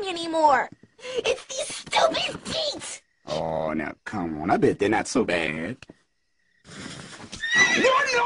me anymore. It's these stupid feet. Oh, now come on. I bet they're not so bad. No, no!